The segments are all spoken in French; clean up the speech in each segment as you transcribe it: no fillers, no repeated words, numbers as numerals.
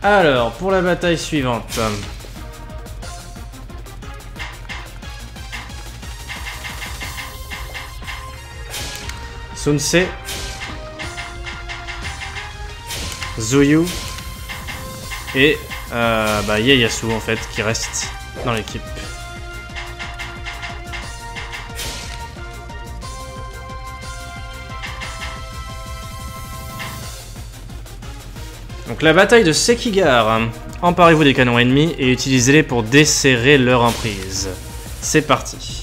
Alors, pour la bataille suivante. Sun Ce, Zuyu et Ieyasu en fait qui reste dans l'équipe. Donc la bataille de Sekigar. Emparez-vous des canons ennemis et utilisez-les pour desserrer leur emprise. C'est parti.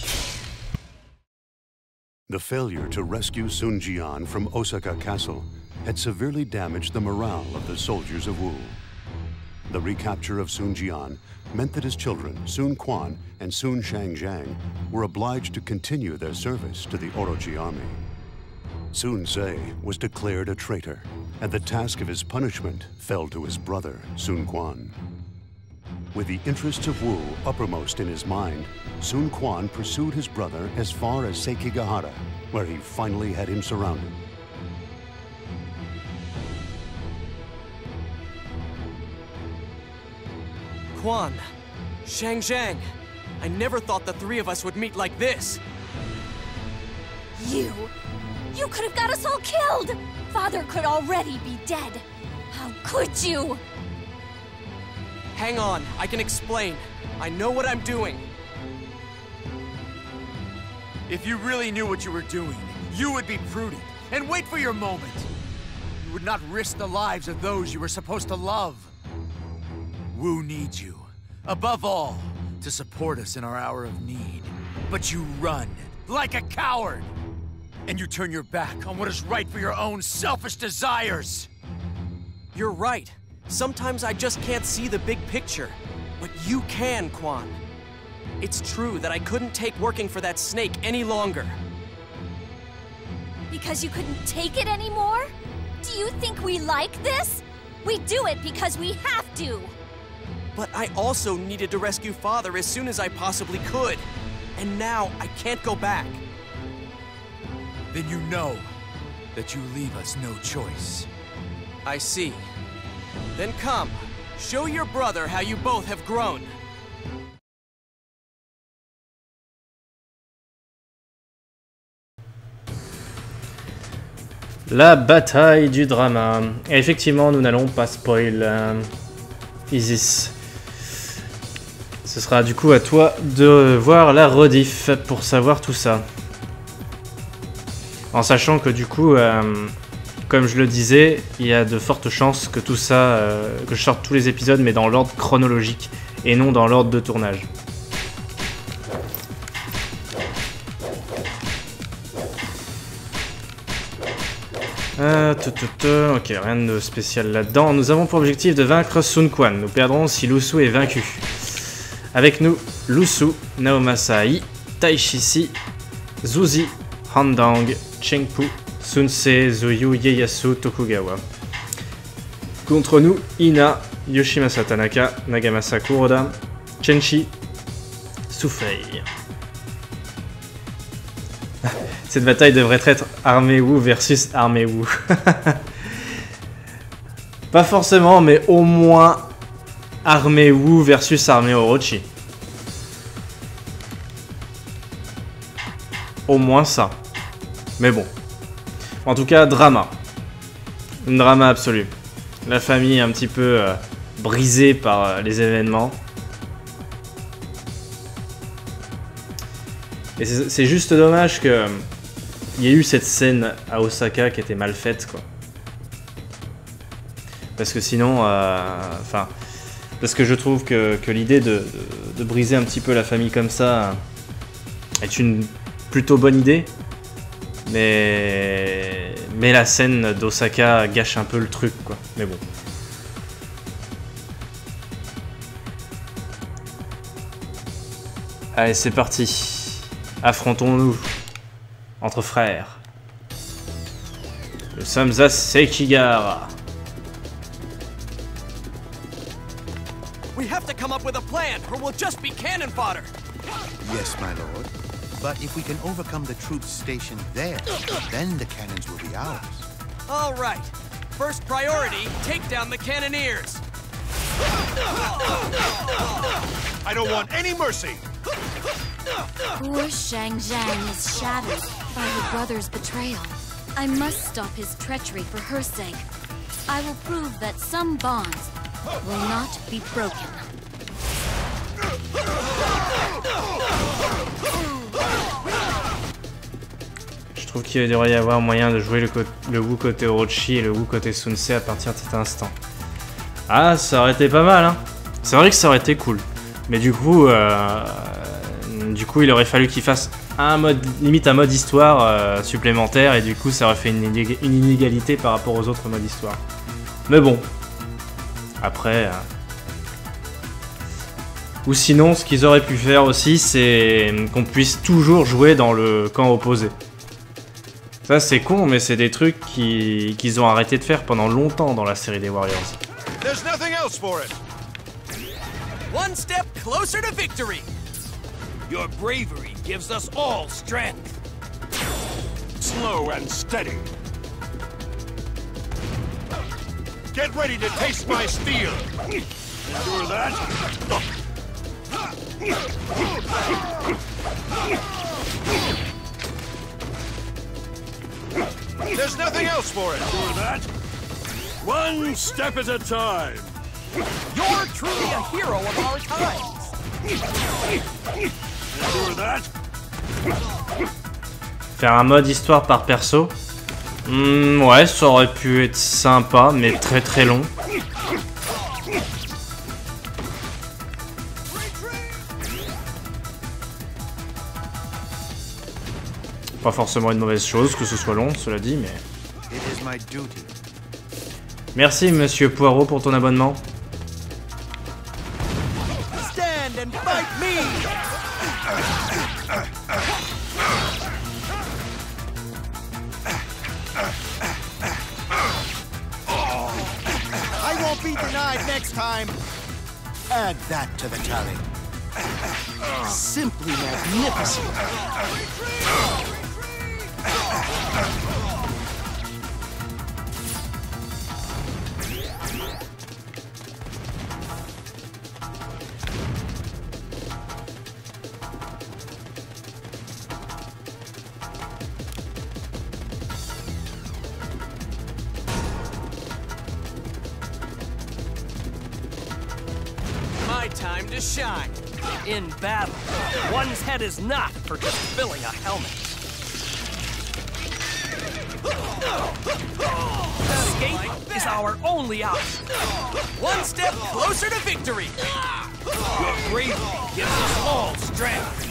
The failure to rescue Sun Jian from Osaka Castle had severely damaged the morale of the soldiers of Wu. The recapture of Sun Jian meant that his children, Sun Quan and Sun Shangjiang, were obliged to continue their service to the Orochi army. Sun Ce was declared a traitor, and the task of his punishment fell to his brother, Sun Quan. With the interests of Wu uppermost in his mind, Sun Quan pursued his brother as far as Sekigahara, where he finally had him surrounded. Quan, Shangjiang, I never thought the three of us would meet like this. You could have got us all killed! Father could already be dead. How could you? Hang on, I can explain. I know what I'm doing. If you really knew what you were doing, you would be prudent and wait for your moment. You would not risk the lives of those you were supposed to love. Wu needs you, above all, to support us in our hour of need. But you run, like a coward! And you turn your back on what is right for your own selfish desires! You're right. Sometimes I just can't see the big picture. But you can, Quan. It's true that I couldn't take working for that snake any longer. Because you couldn't take it anymore? Do you think we like this? We do it because we have to! But I also needed to rescue Father as soon as I possibly could. And now I can't go back. Then you know that you leave us no choice. I see. Then come, show your brother how you both have grown. La bataille du drama. Et effectivement, nous n'allons pas spoil Isis. Ce sera du coup à toi de voir la rediff pour savoir tout ça. En sachant que du coup, comme je le disais, il y a de fortes chances que tout ça, que je sorte tous les épisodes mais dans l'ordre chronologique et non dans l'ordre de tournage. Ok, rien de spécial là-dedans. Nous avons pour objectif de vaincre Sun Quan. Nous perdrons si Lu Su est vaincu. Avec nous, Lu Su, Naoma Sai, Taishici, Zuzi, Handang, Chengpu, Sun Ce, Zuyu, Ieyasu, Tokugawa. Contre nous, Ina, Yoshimasa Tanaka, Nagamasa Kuroda, Chenchi, Sufei. Cette bataille devrait être armée Wu versus armée Wu. Pas forcément, mais au moins armée Wu versus armée Orochi. Au moins ça. Mais bon. En tout cas, drama. Un drama absolu. La famille un petit peu brisée par les événements. Et c'est juste dommage que il y ait eu cette scène à Osaka qui était mal faite, quoi. Parce que sinon, enfin, parce que je trouve que l'idée de briser un petit peu la famille comme ça est une plutôt bonne idée, mais la scène d'Osaka gâche un peu le truc, quoi. Mais bon. Allez, c'est parti. Affrontons-nous entre frères. Nous sommes à Sekigahara. We have to come up with a plan, or we'll just be cannon fodder. Yes, my lord. But if we can overcome the troops stationed there, then the cannons will be ours. All right. First priority, take down the cannoneers. I don't want any mercy. Poor Shang Zhang is shattered by her brother's betrayal. I must stop his treachery for her sake. I will prove that some bonds will not be broken. Je trouve qu'il devrait y avoir moyen de jouer le Wu côté Orochi et le Wu côté Sun Ce à partir de cet instant. Ah, ça aurait été pas mal, hein. C'est vrai que ça aurait été cool. Mais du coup, il aurait fallu qu'il fasse un mode, limite un mode histoire supplémentaire, et du coup ça aurait fait une inégalité par rapport aux autres modes histoire. Mais bon, après... Ou sinon, ce qu'ils auraient pu faire aussi, c'est qu'on puisse toujours jouer dans le camp opposé. Ça c'est con, mais c'est des trucs qu'ils ont arrêté de faire pendant longtemps dans la série des Warriors. There's nothing else for it. One step closer to victory. Your bravery gives us all strength. Slow and steady. Get ready to taste my steel. Endure that. There's nothing else for it. Endure that. One step at a time. You're truly a hero of our times. Endure that. Faire un mode histoire par perso, ouais, ça aurait pu être sympa, mais très très long. Pas forcément une mauvaise chose que ce soit long, cela dit, mais... Merci Monsieur Poirot pour ton abonnement. Stand and fight me. I won't be denied next time. Add that to the tally. Simply magnificent. My time to shine. In battle, one's head is not for just filling a helmet. Escape is our only option. One step closer to victory. Your bravery gives us all strength.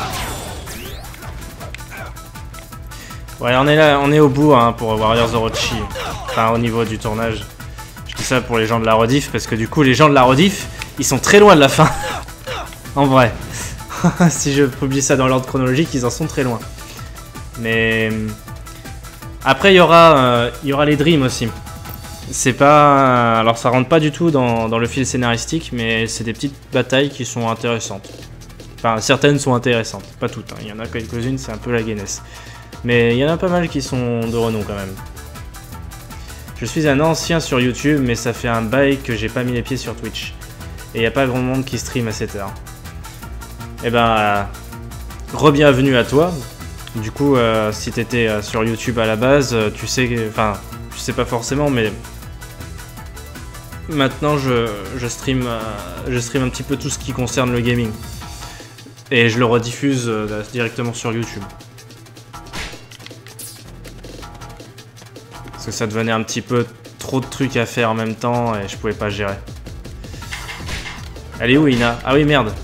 Ouais, on est là, on est au bout hein, pour Warriors Orochi. Enfin, au niveau du tournage. Je dis ça pour les gens de la rediff parce que du coup, les gens de la rediff, ils sont très loin de la fin. En vrai. Si je publie ça dans l'ordre chronologique, ils en sont très loin. Mais... Après, il y aura les Dreams aussi. C'est pas... Alors, ça rentre pas du tout dans le fil scénaristique, mais c'est des petites batailles qui sont intéressantes. Enfin, certaines sont intéressantes. Pas toutes, hein. Il y en a quelques-unes, c'est un peu la gainesse. Mais il y en a pas mal qui sont de renom quand même. Je suis un ancien sur YouTube, mais ça fait un bail que j'ai pas mis les pieds sur Twitch. Et il n'y a pas grand monde qui stream à cette heure. Eh ben, re-bienvenue à toi. Du coup, si t'étais sur YouTube à la base, tu sais, enfin, tu sais pas forcément, mais maintenant je stream un petit peu tout ce qui concerne le gaming. Et je le rediffuse directement sur YouTube. Parce que ça devenait un petit peu trop de trucs à faire en même temps et je pouvais pas gérer. Elle est où, Ina? Ah oui, merde.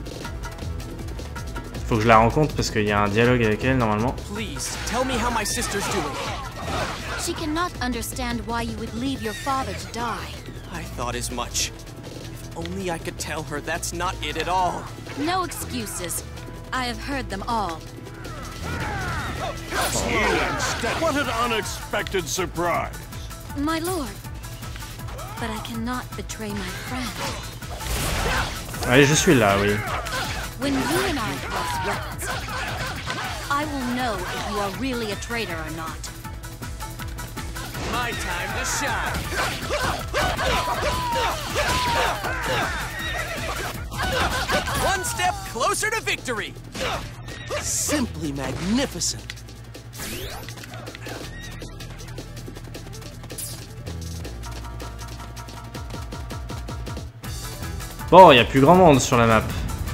Faut que je la rencontre parce qu'il y a un dialogue avec elle normalement. Please, tell me how my sister's doing. She cannot understand why you would leave your father to die. I thought as much. If only I could tell her that's not it at all. No excuses. I have heard them all. What an unexpected surprise. My lord. But I cannot betray my friend. Allez, je suis là, oui. When you and I cross weapons, I will know if you are really a traitor or not. My time to shine. One step closer to victory. Simply magnificent. Bon, il n'y a plus grand monde sur la map.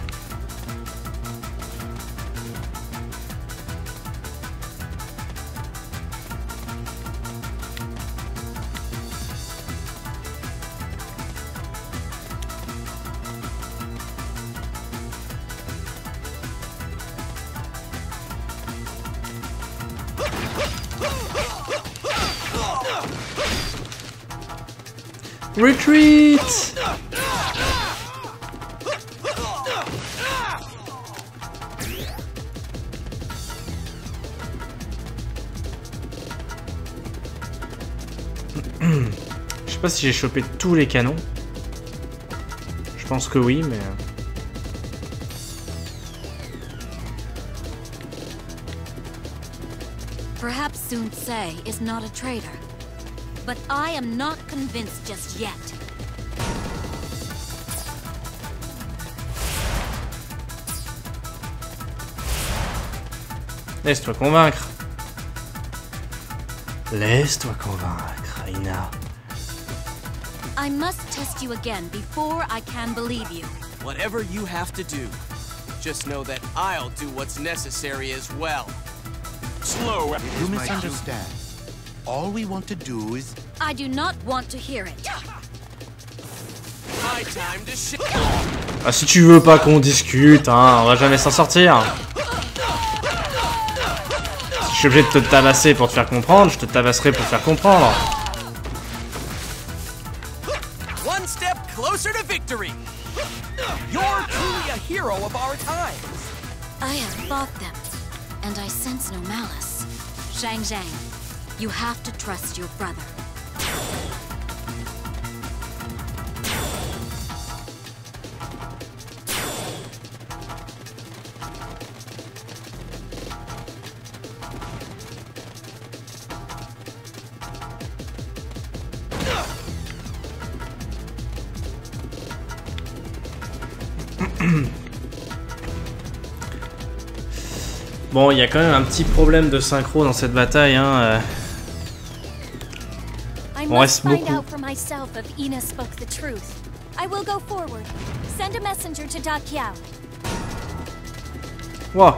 Retreat! Je sais pas si j'ai chopé tous les canons. Je pense que oui, mais... Perhaps Sun Ce is not a traitor, but I am not convinced just yet. Laisse-toi convaincre. Laisse-toi convaincre, Aina. I must test you again before I can believe you. Whatever you have to do, just know that I'll do what's necessary as well. Slow. You misunderstand. All we want to do is... I do not want to hear it. My time to shine. Ah, si tu veux pas qu'on discute, hein, on va jamais s'en sortir. Si je suis obligé de te tabasser pour te faire comprendre, je te tabasserai pour te faire comprendre. One step closer to victory. You're truly a hero of our times. I have fought them, and I sense no malice. Zhang Zhang, you have to trust your brother. Bon, il y a quand même un petit problème de synchro dans cette bataille, hein. I On reste must find beaucoup. out for myself if Ina spoke the truth. I will go forward. Send a messenger to Da Qiao. Wow.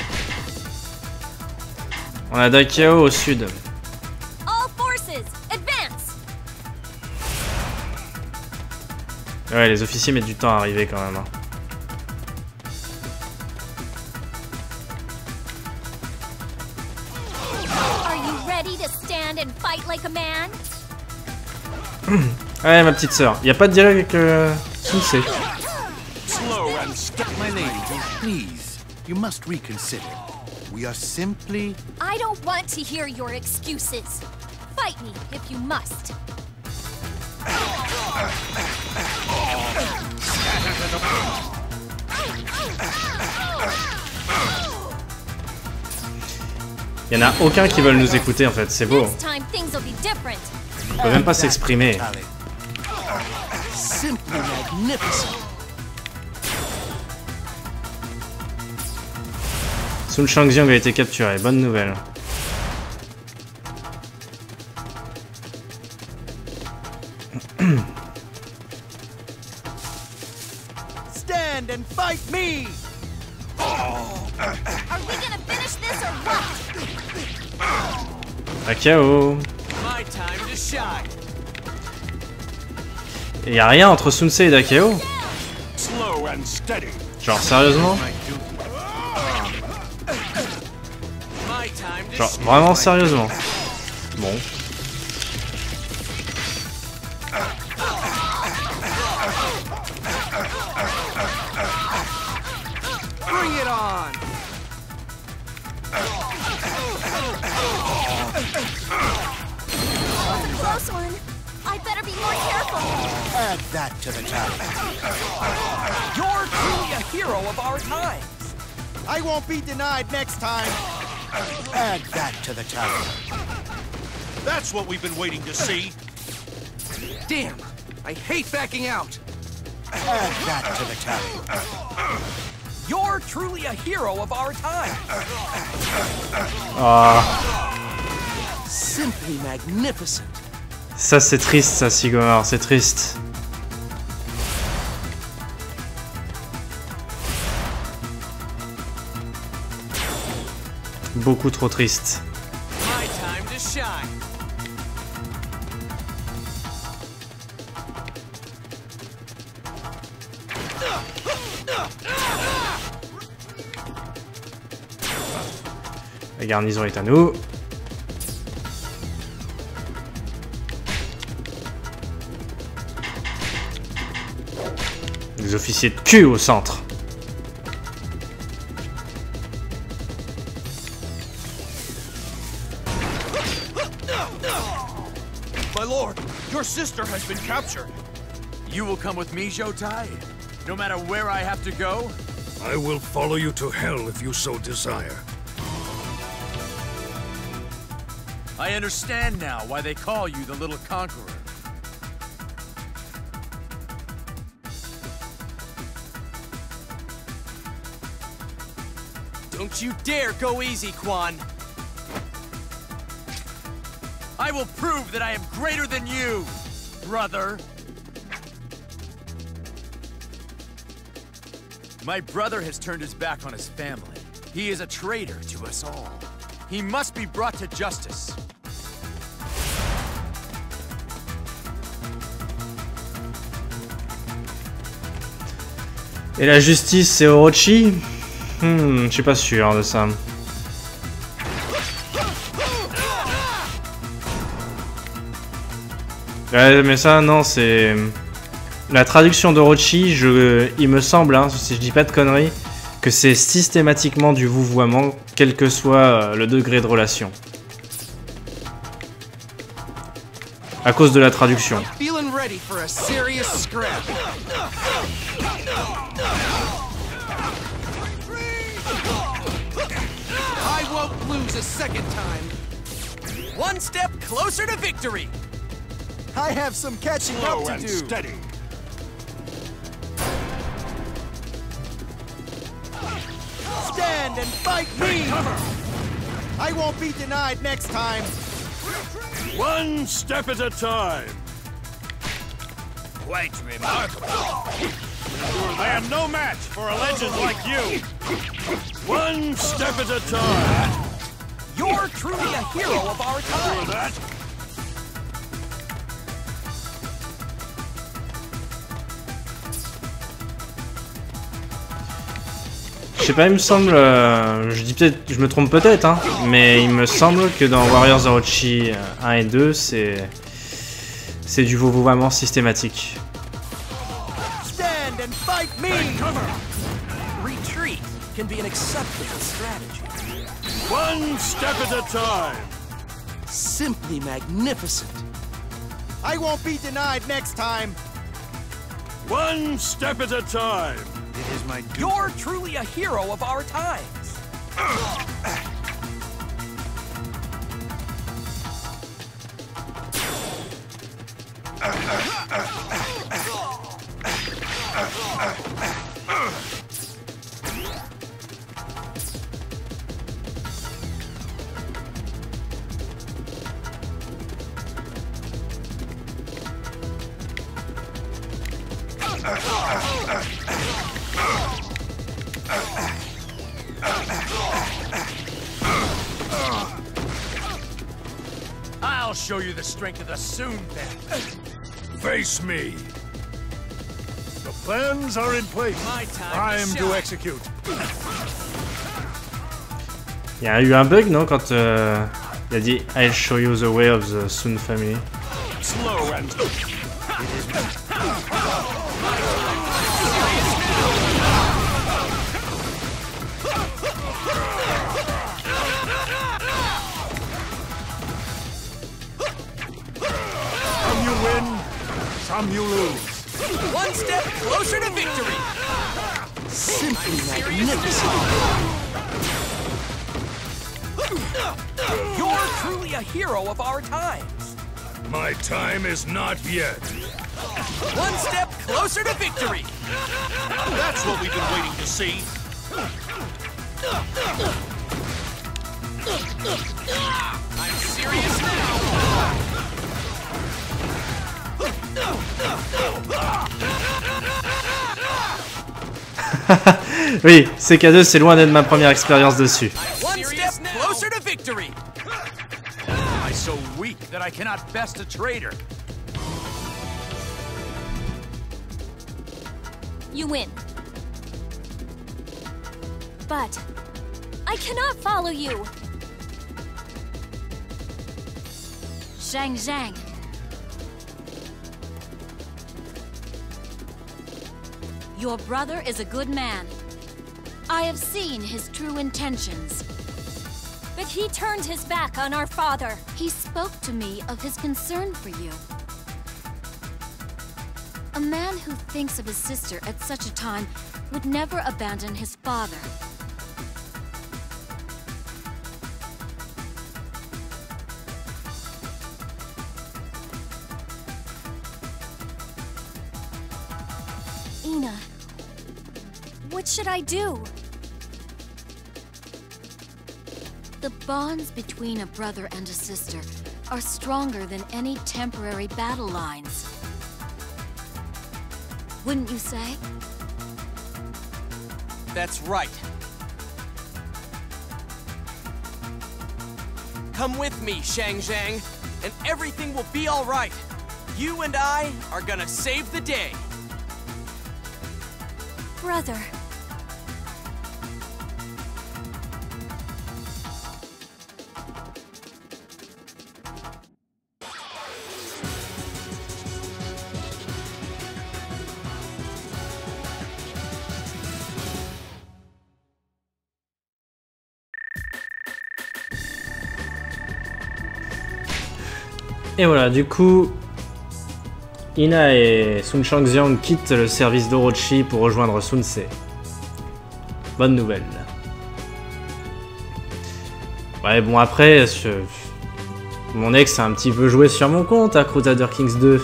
On a Da Qiao au sud. All forces, advance! Ouais, les officiers mettent du temps à arriver quand même, hein. Are you ready to stand and fight like a man? Ouais, ma petite sœur. Y a pas de dialogue avec Sun Ce. Slow and step. My lady, please, you must reconsider. We are simply... I don't want to hear your excuses. Fight me if you must. Y'en a aucun qui veulent nous écouter en fait, c'est beau. This time things will be different. On peut même pas s'exprimer. Simply magnificent. Sun Shangxiang a été capturé, bonne nouvelle. Stand and fight me. Are we gonna finish this or what? Da Qiao. My time to shine. Et y a rien entre Sun Ce et Da Qiao? Slow and steady. Genre sérieusement? My time to Genre vraiment sérieusement? Bon. bring it on. Close one. I better be more careful. Add that to the tally. You're truly a hero of our times. I won't be denied next time. Add that to the tally. That's what we've been waiting to see. Damn! I hate backing out! Add that to the tally. You're truly a hero of our time! Simply magnificent! Ça c'est triste ça, Sigomar, c'est triste. Beaucoup trop triste. My time to shine! La garnison est à nous. Des officiers de cul au centre. My lord, your sister has been captured. You will come with me, Zhou-Tai? No matter where I have to go? I will follow you to hell if you so desire. I understand now why they call you the Little Conqueror. Don't you dare go easy, Quan! I will prove that I am greater than you, brother! My brother has turned his back on his family. He is a traitor to us all. He must be brought to justice. Et la justice, c'est Orochi? Je suis pas sûr de ça. Ouais, mais ça, non, c'est... La traduction d'Orochi, il me semble, hein, si je dis pas de conneries, que c'est systématiquement du vouvoiement, quel que soit le degré de relation. À cause de la traduction. Feeling ready for a serious scrap. I won't lose a second time. One step closer to victory. I have some catching up to do. Steady. Stand and fight me! I won't be denied next time. One step at a time. Quite remarkable. I am no match for a legend like you. One step at a time. You're truly a hero of our time. That. Je sais pas, il me semble, je me trompe peut-être, hein, mais il me semble que dans Warriors Orochi 1 et 2, c'est du vouvoiement systématique. Stand and fight me. Retreat can be an acceptable strategy. One step at a time. Simply magnificent. I won't be denied next time. One step at a time. It is my duty. You're truly a hero of our times. I'll show you the strength of the Sun then. Face me. The plans are in place. My time I to am shine. to execute. Il y a eu un bug, non, quand il a dit I'll show you the way of the Sun family. Slow and some you win, some you lose. One step closer to victory. Simply magnificent. You're truly a a hero of our times. My time is not yet. One step closer to victory. That's what we've been waiting to see. I'm serious now. Oui, CK2, c'est loin d'être ma première expérience dessus. One step closer to victory. Am I so weak that I cannot best a traitor? You win. But I cannot follow you. Shang Zhang. Your brother is a good man. I have seen his true intentions. But he turned his back on our father. He spoke to me of his concern for you. A man who thinks of his sister at such a time would never abandon his father. Ina, what should I do? The bonds between a brother and a sister are stronger than any temporary battle lines. Wouldn't you say? That's right. Come with me, Shang Zhang, and everything will be all right. You and I are gonna save the day. Brother. Et voilà, du coup, Ina et Sun Shangxiang quittent le service d'Orochi pour rejoindre Sun Ce. Bonne nouvelle. Ouais, bon après, mon ex a un petit peu joué sur mon compte à Crusader Kings 2.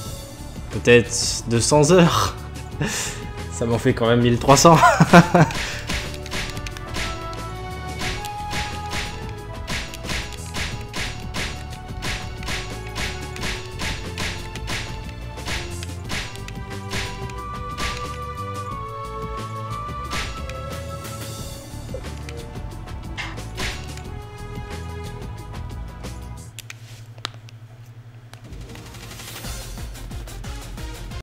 Peut-être 200 heures. Ça m'en fait quand même 1300.